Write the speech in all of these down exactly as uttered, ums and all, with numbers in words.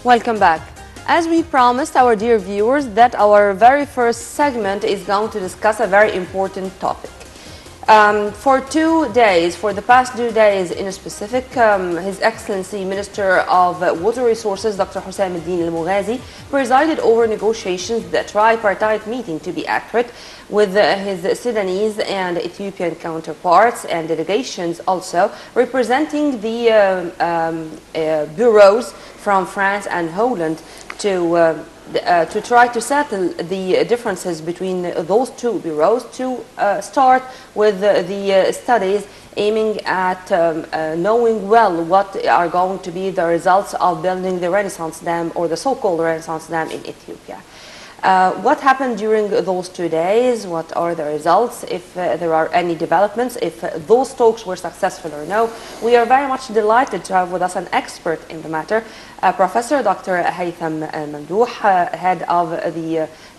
Welcome back. As we promised our dear viewers that our very first segment is going to discuss a very important topic. Um, for two days, for the past two days in a specific, um, His Excellency Minister of Water Resources, Doctor Hatham Mamdouh, presided over negotiations, the tripartite meeting to be accurate, with uh, his Sudanese and Ethiopian counterparts and delegations also, representing the um, um, uh, bureaus from France and Holland to uh, Uh, to try to settle the differences between those two bureaus, to uh, start with uh, the uh, studies aiming at um, uh, knowing well what are going to be the results of building the Renaissance Dam, or the so-called Renaissance Dam, in Ethiopia. Uh, what happened during those two days? What are the results, if uh, there are any developments, if uh, those talks were successful or no? We are very much delighted to have with us an expert in the matter, uh, Professor Doctor Hatham Mamdouh, uh, head of the uh,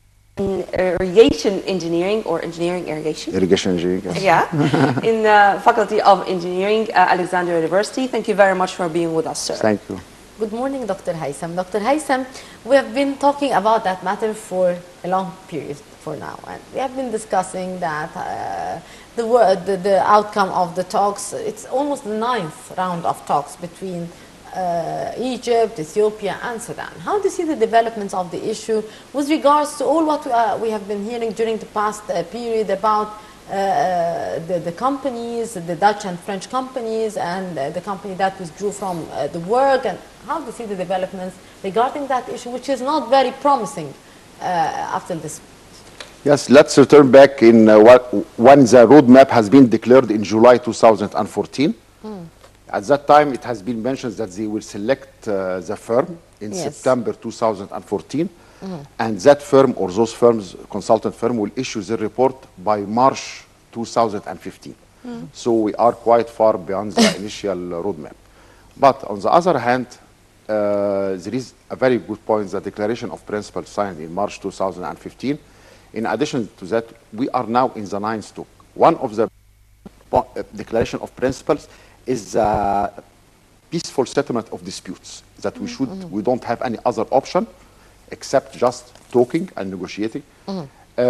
uh, irrigation engineering, or engineering irrigation? Irrigation engineering, yes. Yeah, in the Faculty of Engineering, uh, Alexandria University. Thank you very much for being with us, sir. Thank you. Good morning, Doctor Hatham. Doctor Hatham, we have been talking about that matter for a long period for now, and we have been discussing that uh, the, the, the outcome of the talks, it's almost the ninth round of talks between uh, Egypt, Ethiopia and Sudan. How do you see the developments of the issue with regards to all what we, uh, we have been hearing during the past uh, period about Uh, the, the companies, the Dutch and French companies, and uh, the company that withdrew from uh, the work, and how do you see the developments regarding that issue, which is not very promising uh, after this? Yes, let's return back in uh, what, when the roadmap has been declared in July two thousand fourteen. Mm. At that time, it has been mentioned that they will select uh, the firm in yes. September two thousand fourteen. Mm-hmm. And that firm, or those firms, consultant firm, will issue the report by March two thousand fifteen. Mm-hmm. So we are quite far beyond the initial roadmap. But on the other hand, uh, there is a very good point, the Declaration of Principles signed in March two thousand fifteen. In addition to that, we are now in the ninth talk. One of the uh, Declaration of Principles is the peaceful settlement of disputes, that we should, mm-hmm. we don't have any other option except just talking and negotiating. Mm-hmm.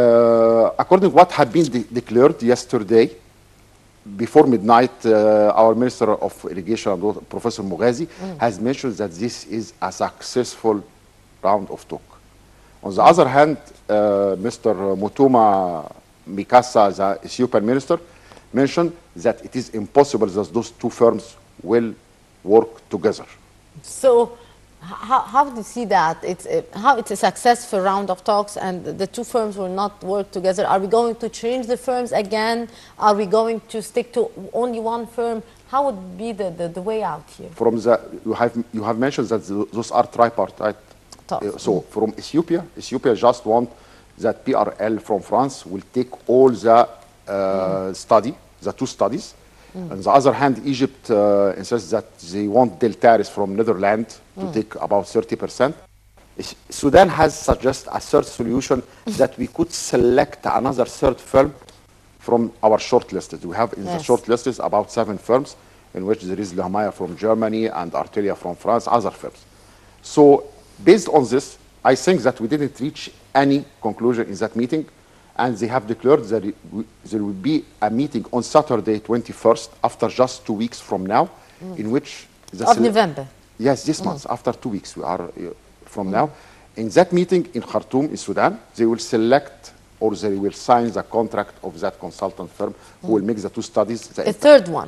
uh, according to what had been de declared yesterday, before midnight, uh, our Minister of Irrigation, Professor Mamdouh, mm-hmm. has mentioned that this is a successful round of talk. On the other hand, uh, Mister Mutuma Mikasa, the Ethiopian Minister, mentioned that it is impossible that those two firms will work together. So, How, how do you see that? It's a, how it's a successful round of talks and the two firms will not work together? Are we going to change the firms again? Are we going to stick to only one firm? How would be the, the, the way out here? From the, you have, you have mentioned that the, those are tripartite. Uh, so mm. from Ethiopia, Ethiopia just want that P R L from France will take all the uh, mm. study, the two studies. Mm. On the other hand, Egypt uh, insists that they want deltares from Netherlands to mm. take about thirty percent. Sudan has suggested a third solution that we could select another third firm from our shortlisted. We have in yes. the shortlisted about seven firms, in which there is Lahmaya from Germany and Artelia from France, other firms. So based on this, I think that we didn't reach any conclusion in that meeting. And they have declared that there will be a meeting on Saturday, twenty-first, after just two weeks from now, mm. in which... The of November? Yes, this mm. month, after two weeks we are uh, from mm. now. In that meeting in Khartoum, in Sudan, they will select, or they will sign the contract of that consultant firm mm. who will make the two studies. The, the third one?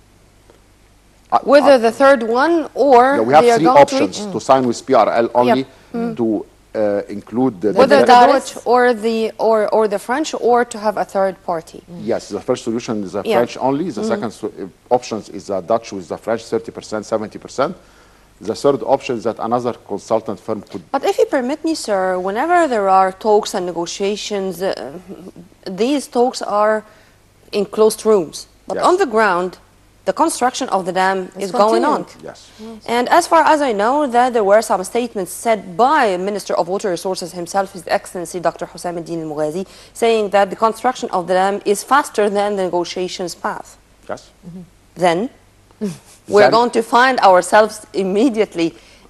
Uh, Whether uh, the third one, or... Yeah, we have three options to, mm. to sign with P R L only, yep. mm. to... Uh, include the whether the Dutch or the or or the French, or to have a third party. Mm. Yes, the first solution is the yeah. French only. The mm. second uh, option is the Dutch with the French thirty percent, seventy percent. The third option is that another consultant firm could. But if you permit me, sir, whenever there are talks and negotiations, uh, these talks are in closed rooms. But yes. on the ground, the construction of the dam it's is going on. Yes. yes. And as far as I know, that there were some statements said by Minister of Water Resources himself, His Excellency Doctor Hatham Mamdouh, saying that the construction of the dam is faster than the negotiations path. Yes. Mm-hmm. Then we're going to find ourselves immediately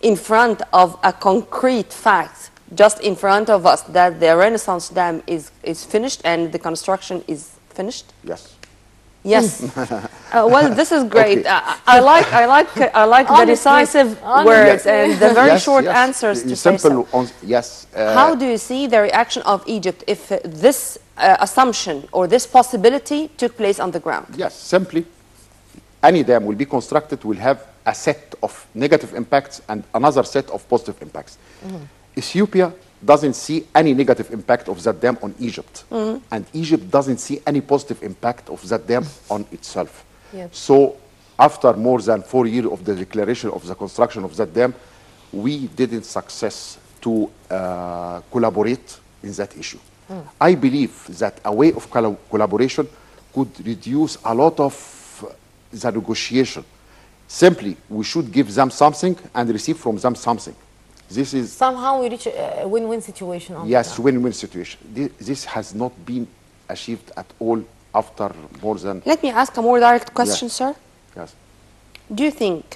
in front of a concrete fact, just in front of us, that the Renaissance Dam is, is finished and the construction is finished? Yes. Yes. uh, well, this is great. Okay. I, I like, I like, I like the Honestly, decisive honestly. words and the very Yes, short yes. answers In to say simple so. on, yes. Uh, How do you see the reaction of Egypt if uh, this uh, assumption or this possibility took place on the ground? Yes, simply, any dam will be constructed will have a set of negative impacts and another set of positive impacts. Mm-hmm. Ethiopia doesn't see any negative impact of that dam on Egypt. Mm-hmm. And Egypt doesn't see any positive impact of that dam on itself. Yes. So after more than four years of the declaration of the construction of that dam, we didn't success to uh, collaborate in that issue. Mm. I believe that a way of coll collaboration could reduce a lot of the negotiation. Simply, we should give them something and receive from them something. This is somehow we reach a win-win situation. On yes, win-win situation. This, this has not been achieved at all after more than. Let me ask a more direct question, yes. sir. Yes. Do you think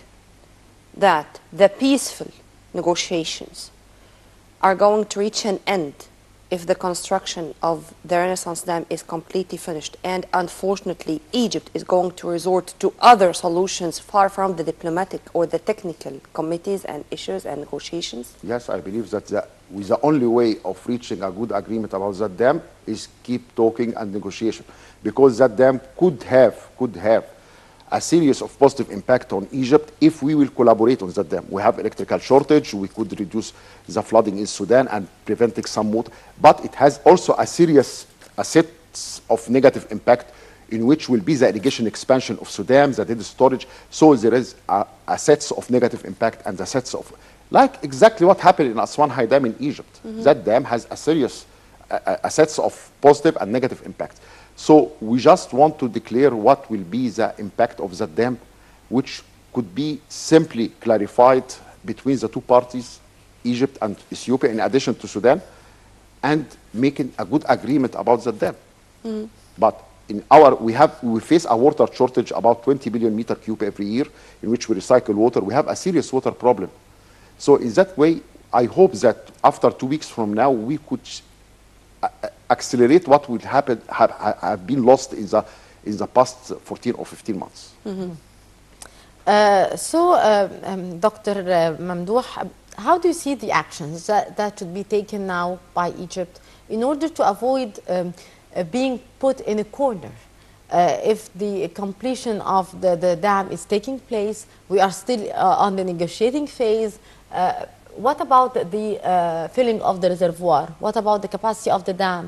that the peaceful negotiations are going to reach an end if the construction of the Renaissance Dam is completely finished, and unfortunately Egypt is going to resort to other solutions far from the diplomatic or the technical committees and issues and negotiations? Yes, I believe that the, with the only way of reaching a good agreement about that dam is keep talking and negotiation, because that dam could have could have a series of positive impact on Egypt if we will collaborate on that dam. We have electrical shortage, we could reduce the flooding in Sudan and preventing some water, but it has also a serious a set of negative impact in which will be the irrigation expansion of Sudan, the data storage. So there is a, a sets of negative impact and the sets of, like exactly what happened in Aswan High Dam in Egypt. Mm-hmm. That dam has a serious, a, a sets of positive and negative impacts. So we just want to declare what will be the impact of that dam, which could be simply clarified between the two parties, Egypt and Ethiopia, in addition to Sudan, and making a good agreement about that dam. Mm. But in our, we have, we face a water shortage about twenty billion meter cube every year, in which we recycle water. We have a serious water problem. So in that way, I hope that after two weeks from now, we could accelerate what will happen have, have been lost in the in the past fourteen or fifteen months. Mm-hmm. uh, so, uh, um, Doctor Uh, Mamdouh, how do you see the actions that, that should be taken now by Egypt in order to avoid um, uh, being put in a corner? Uh, if the completion of the, the dam is taking place, we are still uh, on the negotiating phase. Uh, What about the uh, filling of the reservoir? What about the capacity of the dam?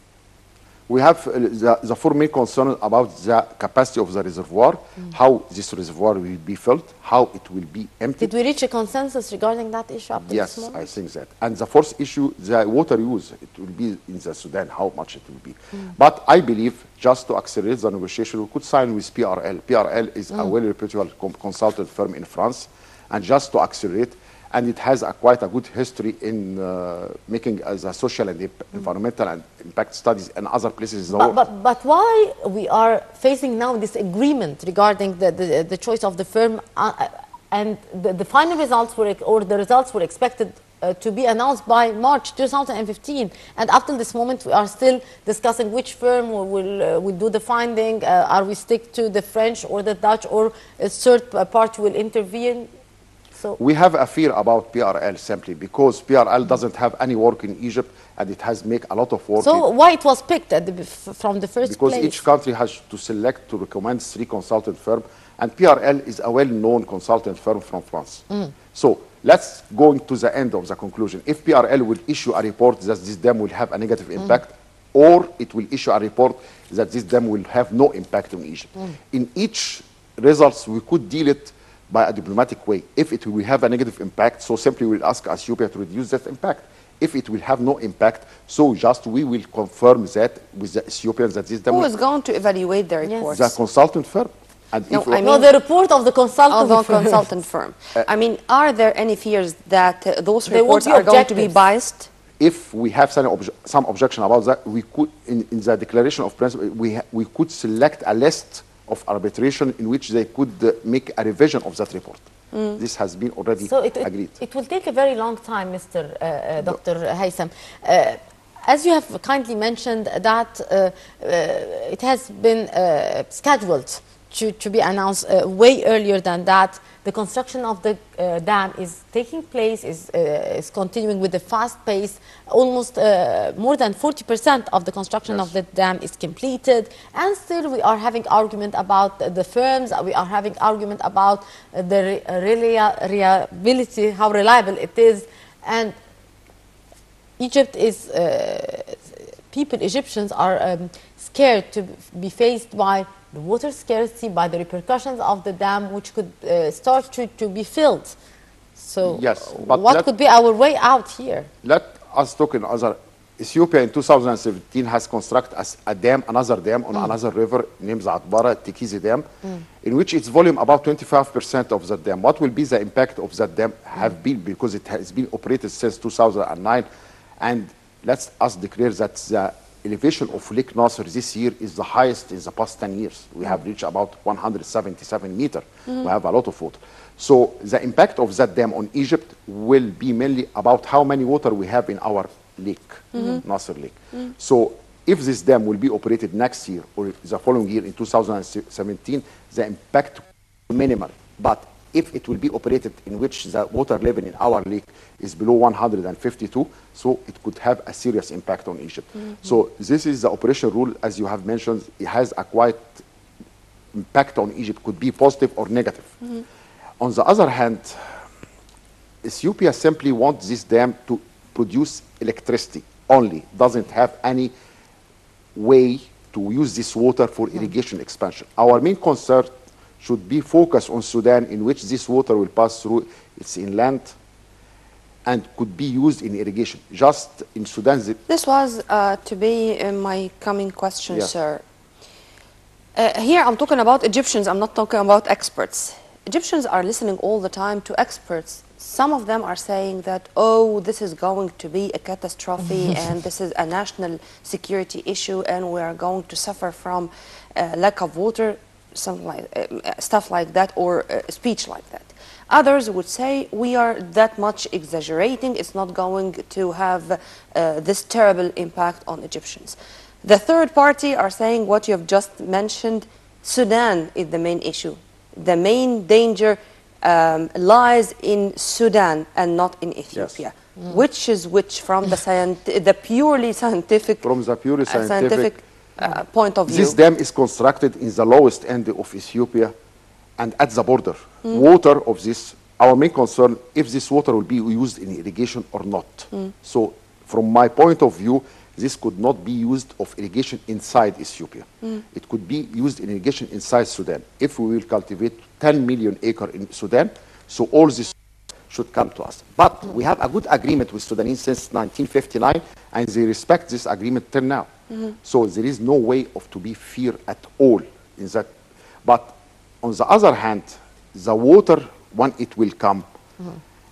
We have uh, the, the four main concerns about the capacity of the reservoir, mm. how this reservoir will be filled, how it will be emptied. Did we reach a consensus regarding that issue up to yes, this moment? I think that. And the fourth issue, the water use, it will be in the Sudan, how much it will be. Mm. But I believe just to accelerate the negotiation, we could sign with P R L. P R L is mm. a well-reputed consultant firm in France, and just to accelerate, and it has a quite a good history in uh, making as a social and environmental and impact studies in other places in the but, world. But, but why we are facing now this agreement regarding the, the, the choice of the firm, uh, and the, the final results were, or the results were expected uh, to be announced by March two thousand fifteen, and up till this moment we are still discussing which firm will, will, uh, will do the finding, uh, are we stick to the French or the Dutch, or a third party will intervene? So we have a fear about P R L simply because P R L doesn't have any work in Egypt, and it has made a lot of work. So why it was picked at the, from the first because place? Because each country has to select to recommend three consultant firms, and P R L is a well-known consultant firm from France. Mm. So let's go to the end of the conclusion. If P R L will issue a report that this dam will have a negative impact, mm. or it will issue a report that this dam will have no impact on Egypt. Mm. In each results, we could deal it by a diplomatic way. If it will have a negative impact, so simply we'll ask Ethiopia to reduce that impact. If it will have no impact, so just we will confirm that with the Ethiopians that this dam. Who is going to evaluate the reports? Yes. The consultant firm. And no, if I mean, no, the report of the consultant of the firm. consultant firm. Uh, I mean, are there any fears that uh, those they reports are going to be biased? If we have some, obje some objection about that, we could, in, in the declaration of principle, we, we could select a list of arbitration in which they could uh, make a revision of that report. Mm. This has been already so it, agreed. It, it will take a very long time, Mister Uh, uh, Doctor Hatham. Uh, as you have kindly mentioned that uh, uh, it has been uh, scheduled to, to be announced uh, way earlier than that. The construction of the uh, dam is taking place, is, uh, is continuing with a fast pace. Almost uh, more than forty percent of the construction yes. of the dam is completed. And still we are having argument about the firms, we are having argument about the reliability, how reliable it is. And Egypt is, uh, people, Egyptians are um, scared to be faced by the water scarcity, by the repercussions of the dam, which could uh, start to, to be filled. So yes, but what could be our way out here? Let us talk in other. Ethiopia in two thousand seventeen has constructed a, a dam, another dam on mm. another river named Atbara Tekizi Dam, mm. in which its volume about twenty-five percent of the dam. What will be the impact of that dam have mm. been, because it has been operated since two thousand nine, and let's us declare that the elevation of Lake Nasser this year is the highest in the past ten years. We have reached about one hundred seventy-seven meters. Mm-hmm. We have a lot of water. So the impact of that dam on Egypt will be mainly about how many water we have in our lake, mm-hmm. Nasser Lake. Mm-hmm. So if this dam will be operated next year or the following year in two thousand seventeen, the impact will be minimal. But if it will be operated in which the water level in our lake is below one hundred fifty-two, so it could have a serious impact on Egypt. Mm-hmm. So this is the operation rule, as you have mentioned. It has a quite impact on Egypt, could be positive or negative. Mm-hmm. On the other hand, Ethiopia simply wants this dam to produce electricity only, doesn't have any way to use this water for mm-hmm. irrigation expansion. Our main concern should be focused on Sudan, in which this water will pass through its inland and could be used in irrigation. Just in Sudan. This was uh, to be uh, my coming question, yes. sir. Uh, here I'm talking about Egyptians, I'm not talking about experts. Egyptians are listening all the time to experts. Some of them are saying that, oh, this is going to be a catastrophe and this is a national security issue and we are going to suffer from uh, lack of water, something like, uh, stuff like that, or uh, speech like that. Others would say we are that much exaggerating, it's not going to have uh, this terrible impact on Egyptians. The third party are saying what you have just mentioned, Sudan is the main issue. The main danger um, lies in Sudan and not in Ethiopia. Yes. Mm. Which is which from the, scient the purely scientific, from the purely scientific, uh, scientific uh, point of view? This dam is constructed in the lowest end of Ethiopia and at the border. Mm. Water of this, our main concern, if this water will be used in irrigation or not. Mm. So from my point of view, this could not be used of irrigation inside Ethiopia. Mm. It could be used in irrigation inside Sudan. If we will cultivate ten million acres in Sudan, so all this should come to us. But mm. we have a good agreement with Sudanese since nineteen fifty-nine, and they respect this agreement till now. Mm-hmm. So there is no way of to be fear at all in that. But on the other hand, the water, when it will come, mm.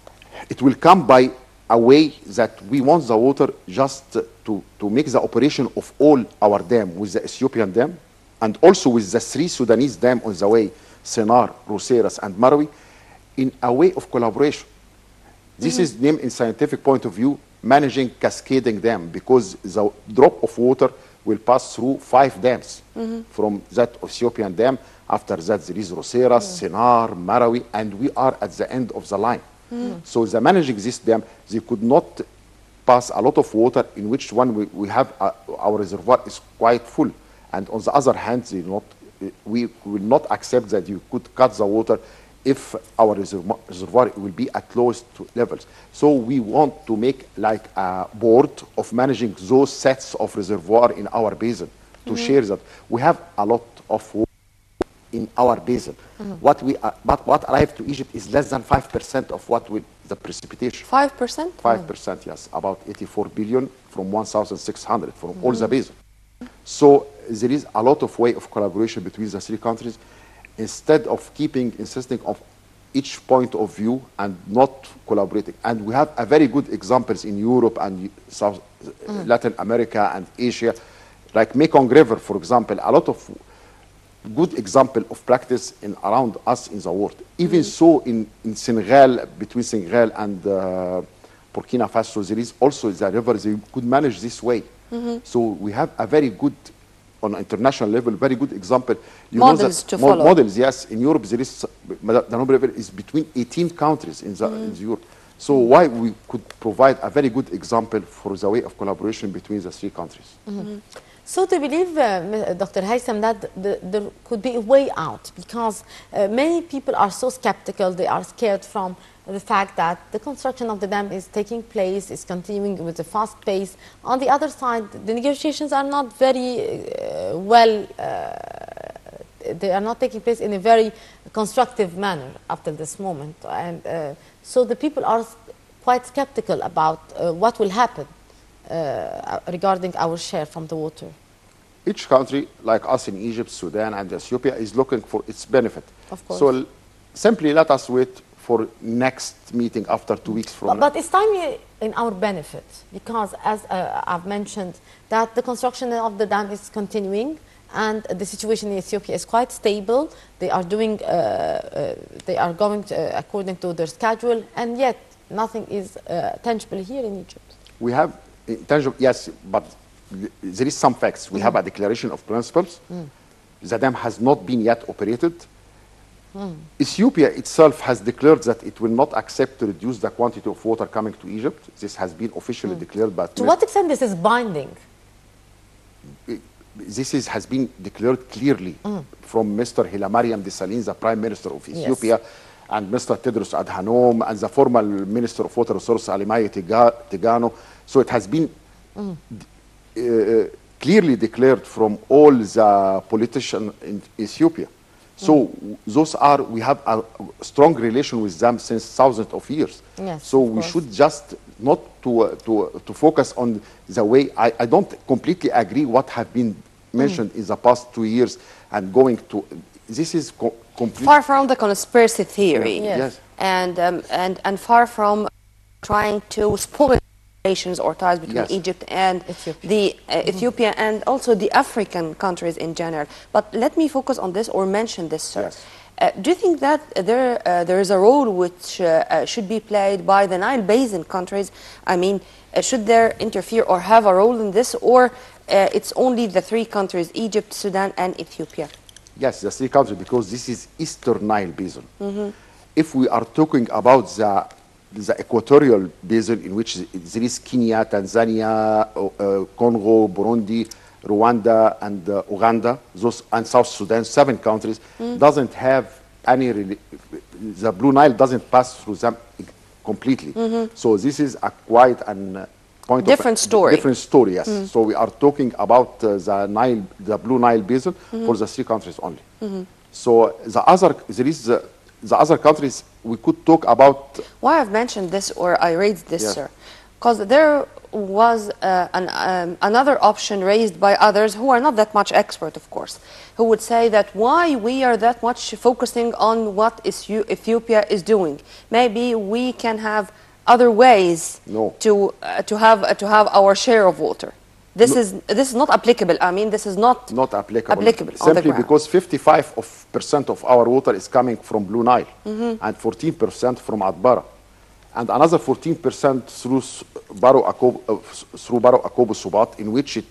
it will come by a way that we want the water just to, to make the operation of all our dam with the Ethiopian dam and also with the three Sudanese dam on the way, Sennar, Roseras, and Marawi, in a way of collaboration. This mm-hmm. is named in scientific point of view managing cascading dam, because the drop of water will pass through five dams mm-hmm. from that Ethiopian dam. After that there is Roseras, mm-hmm. Sennar, Marawi, and we are at the end of the line. Mm. So the managing this dam, they could not pass a lot of water, in which one we, we have uh, our reservoir is quite full, and on the other hand, they not, we will not accept that you could cut the water if our reservoir, reservoir will be at lowest levels. So we want to make like a board of managing those sets of reservoir in our basin to mm-hmm. share that. We have a lot of water in our basin. Mm-hmm. What we, uh, but what arrived to Egypt is less than five percent of what will the precipitation. five percent? five percent, mm-hmm. yes, about eighty-four billion from one thousand six hundred from mm-hmm. all the basin. So there is a lot of way of collaboration between the three countries, instead of keeping, insisting of each point of view and not collaborating. And we have a very good examples in Europe and South, mm-hmm. Latin America and Asia, like Mekong River, for example. A lot of good example of practice in around us in the world. Even mm. so, in, in Senegal, between Senegal and uh, Burkina Faso, there is also the river, they could manage this way. Mm-hmm. So we have a very good, on international level, very good example. You models know that to mo follow. Models, yes. In Europe, there is, the Danube River is between eighteen countries in the, mm-hmm. in the Europe. So why we could provide a very good example for the way of collaboration between the three countries. Mm-hmm. So do you believe, uh, Doctor Hatham, that the, there could be a way out? Because uh, many people are so skeptical, they are scared from the fact that the construction of the dam is taking place, is continuing with a fast pace. On the other side, the negotiations are not very uh, well, uh, they are not taking place in a very constructive manner up till this moment. And uh, so the people are quite skeptical about uh, what will happen Uh, regarding our share from the water. Each country, like us in Egypt, Sudan, and Ethiopia, is looking for its benefit. Of course. So simply let us wait for next meeting after two weeks from but, now. But it's time in our benefit, because as uh, I've mentioned, that the construction of the dam is continuing, and the situation in Ethiopia is quite stable. They are doing, uh, uh, they are going to, uh, according to their schedule, and yet nothing is uh, tangible here in Egypt. We have tangible, yes, but there is some facts. We mm. have a declaration of principles. Mm. The dam has not been yet operated. Mm. Ethiopia itself has declared that it will not accept to reduce the quantity of water coming to Egypt. This has been officially mm. declared. But to what extent this is binding? This is, has been declared clearly mm. from Mister Hailemariam Desalegn, the Prime Minister of Ethiopia, yes. and Mister Tedros Adhanom, and the former Minister of Water Resources, Alimaya Tigano. So it has been mm. uh, clearly declared from all the politicians in Ethiopia. So mm. those are, we have a strong relation with them since thousands of years. Yes, so of we course. should just not to, uh, to, uh, to focus on the way, I, I don't completely agree what have been mentioned mm. in the past two years and going to, this is co completely. Far from the conspiracy theory. Yeah. Yes. yes. And, um, and, and far from trying to spoil relations or ties between yes. Egypt and Ethiopia. the uh, mm-hmm. Ethiopia and also the African countries in general. But let me focus on this or mention this, sir. Yes. Uh, do you think that there uh, there is a role which uh, uh, should be played by the Nile Basin countries? I mean, uh, should they interfere or have a role in this, or uh, it's only the three countries, Egypt, Sudan, and Ethiopia? Yes, the three countries, because this is Eastern Nile Basin. Mm-hmm. If we are talking about the the equatorial basin, in which there is Kenya, Tanzania, uh, Congo, Burundi, Rwanda, and uh, Uganda, those, and South Sudan, seven countries, mm. doesn't have any, the Blue Nile doesn't pass through them completely. Mm-hmm. So this is a quite an uh, point different of story. Different story, yes. Mm. So we are talking about uh, the Nile, the Blue Nile basin mm-hmm. for the three countries only. Mm-hmm. So the other, there is the, the other countries, we could talk about. Why I've mentioned this, or I raised this, yes. sir, because there was uh, an, um, another option raised by others who are not that much expert, of course, who would say that why we are that much focusing on what is Ethiopia is doing. Maybe we can have other ways no. to uh, to have uh, to have our share of water. This no. is this is not applicable. I mean, this is not not applicable. applicable Simply because fifty-five percent of our water is coming from Blue Nile, mm-hmm. and fourteen percent from Atbara, and another fourteen percent through Baro Akobo, uh, through Baro Akobo Subat, in which it,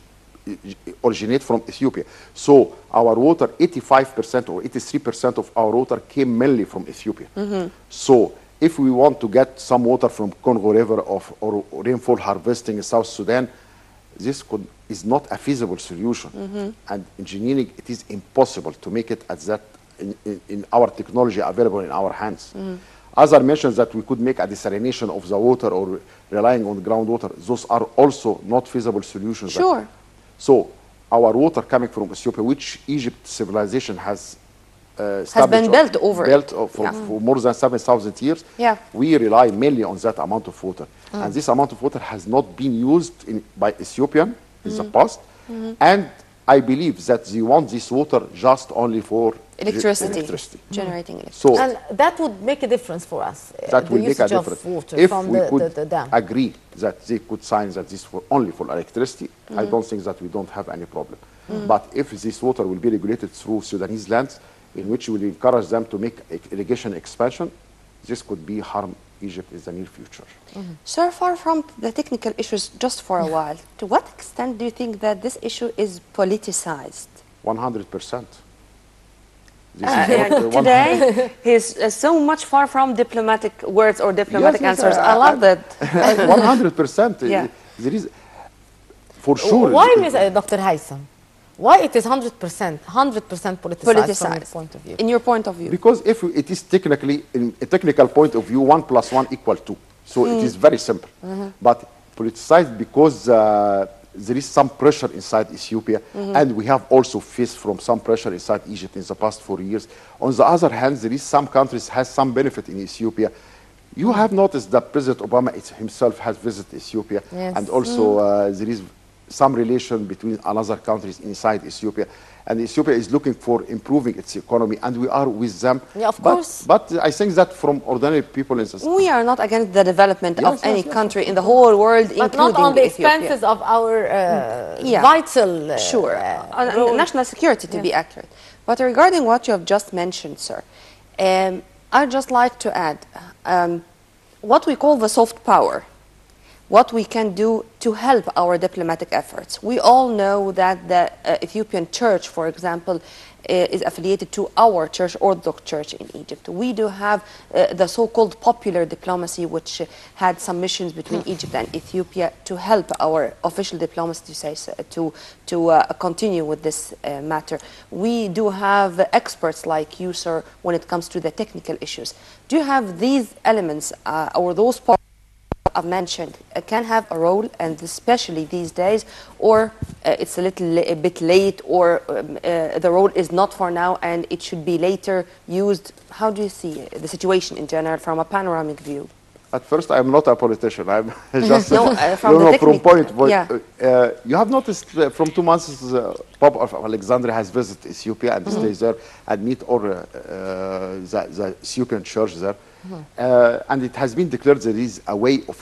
it originates from Ethiopia. So our water, eighty-five percent or eighty-three percent of our water came mainly from Ethiopia. Mm-hmm. So if we want to get some water from Congo River of, or rainfall harvesting in South Sudan, this could, is not a feasible solution. Mm-hmm. And engineering, it is impossible to make it at that in, in, in our technology available in our hands. Mm-hmm. Other mentions that we could make a desalination of the water or relying on groundwater, those are also not feasible solutions. Sure. So our water coming from Ethiopia, which Egypt civilization has uh, has been built over built for, yeah. for more than seven thousand years, yeah. we rely mainly on that amount of water. Mm. And this amount of water has not been used in, by Ethiopian in mm. the past. Mm-hmm. And I believe that they want this water just only for electricity, electricity. generating electricity. So, and that would make a difference for us. That the will make a usage difference. Of water if from we the, could the, the dam. agree that they could sign that this for only for electricity, mm. I don't think that we don't have any problem. Mm. But if this water will be regulated through Sudanese lands, in which we will encourage them to make irrigation expansion, this could be harm Egypt in the near future. Mm-hmm. Sir, far from the technical issues, just for a while, to what extent do you think that this issue is politicized? one hundred percent. Uh, uh, today, he's uh, so much far from diplomatic words or diplomatic yes, answers. Yes, uh, I love that. one hundred percent. Yeah. There is, for sure. Why, Miz Uh, Doctor Haitham? Why it is one hundred percent, one hundred percent politicized, politicized from your point of view? In your point of view? Because if it is technically, in a technical point of view, one plus one equal two. So mm. it is very simple. Mm-hmm. But politicized because uh, there is some pressure inside Ethiopia, mm-hmm. and we have also faced from some pressure inside Egypt in the past four years. On the other hand, there is some countries has some benefit in Ethiopia. You have noticed that President Obama himself has visited Ethiopia, yes. and also mm. uh, there is some relation between another countries inside Ethiopia, and Ethiopia is looking for improving its economy, and we are with them. Yeah, of but, course. But I think that from ordinary people in society, we are not against the development yes, of yes, any yes, country yes. in the whole world, but including not on the Ethiopia. expenses of our uh, yeah. vital. Uh, sure, uh, uh, national security, to yeah. be accurate. But regarding what you have just mentioned, sir, um, I'd just like to add um, what we call the soft power. What we can do to help our diplomatic efforts. We all know that the uh, Ethiopian church, for example, uh, is affiliated to our church, Orthodox Church in Egypt. We do have uh, the so-called popular diplomacy, which uh, had some missions between Egypt and Ethiopia to help our official diplomacy to say so, to to uh, continue with this uh, matter. We do have experts like you, sir, when it comes to the technical issues. Do you have these elements uh, or those parts I've mentioned uh, can have a role, and especially these days, or uh, it's a little a bit late, or um, uh, the role is not for now and it should be later used? How do you see the situation in general from a panoramic view? At first, I'm not a politician. I'm just no, uh, from, no, the no, from point. point yeah. uh, uh, you have noticed uh, from two months, uh, Pope of Alexandria has visited Ethiopia and mm-hmm. stays there and meet all uh, uh, the, the Ethiopian church there. Mm-hmm. uh, and it has been declared there is a way of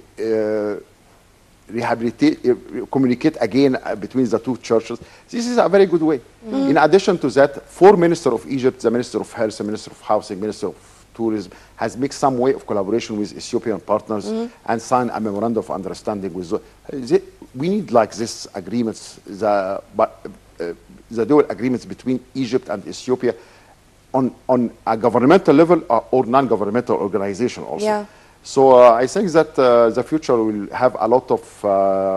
uh, rehabilitate, uh, communicate again uh, between the two churches. This is a very good way. Mm-hmm. In addition to that, four ministers of Egypt, the Minister of Health, the Minister of Housing, Minister of Tourism, has made some way of collaboration with Ethiopian partners mm-hmm. and signed a memorandum of understanding with. The, we need like this agreements, the, but, uh, the dual agreements between Egypt and Ethiopia on, on a governmental level or, or non-governmental organization also. Yeah. So uh, I think that uh, the future will have a lot of uh,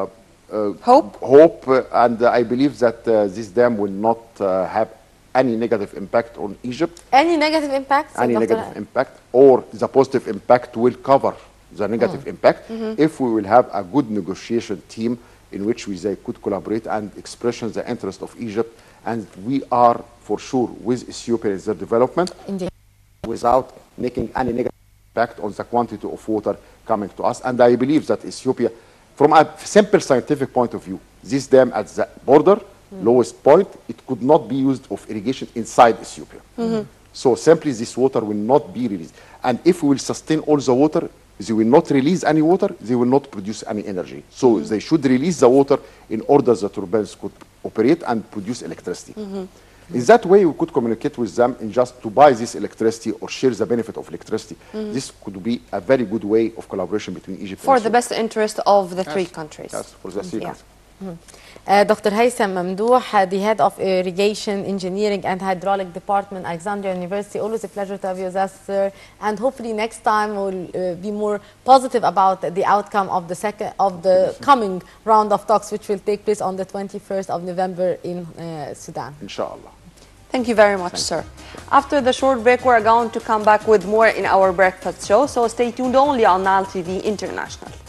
uh, hope, hope uh, and uh, I believe that uh, this dam will not uh, have any negative impact on Egypt. Any negative impact? Any negative impact, or the positive impact will cover the negative mm. impact mm-hmm. if we will have a good negotiation team in which we they could collaborate and express the interest of Egypt, and we are for sure with Ethiopia in their development. Indeed. Without making any negative impact on the quantity of water coming to us. And I believe that Ethiopia, from a simple scientific point of view, this dam at the border, mm. lowest point, it could not be used of irrigation inside Ethiopia. Mm-hmm. So simply this water will not be released. And if we will sustain all the water, they will not release any water, they will not produce any energy. So mm-hmm. they should release the water in order the turbines could operate and produce electricity. Mm-hmm. In that way, we could communicate with them in just to buy this electricity or share the benefit of electricity. Mm-hmm. This could be a very good way of collaboration between Egypt for and the best interest of the yes. three countries. Yes, for the three yeah. countries. Mm-hmm. Uh, Doctor Hatham Mamdouh, uh, the head of Irrigation, Engineering and Hydraulic Department, Alexandria University. Always a pleasure to have you with us, sir. And hopefully next time we'll uh, be more positive about the outcome of the second of the coming round of talks, which will take place on the twenty-first of November in uh, Sudan. Inshallah. Thank you very much, sir. After the short break, we're going to come back with more in our breakfast show, so stay tuned only on Nile T V International.